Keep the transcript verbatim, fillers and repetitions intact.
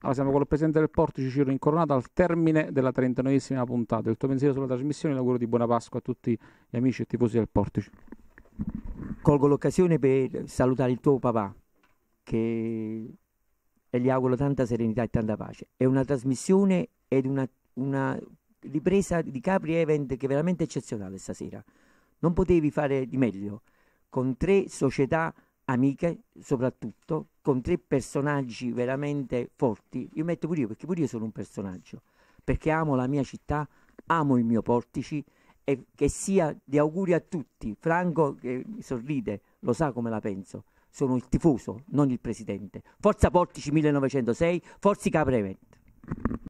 Allora, siamo con il presidente del Portici, Ciro Incoronato, al termine della trentanovesima puntata. Il tuo pensiero sulla trasmissione, l'auguro di buona Pasqua a tutti gli amici e tifosi del Portici. Colgo l'occasione per salutare il tuo papà, che e gli auguro tanta serenità e tanta pace. È una trasmissione ed una, una ripresa di Capri Event che è veramente eccezionale stasera. Non potevi fare di meglio, con tre società amiche, soprattutto, con tre personaggi veramente forti. Io metto pure io, perché pure io sono un personaggio, perché amo la mia città, amo il mio Portici, e che sia di auguri a tutti. Franco, che mi sorride, lo sa come la penso. Sono il tifoso, non il presidente. Forza Portici millenovecentosei, forza Capri Event.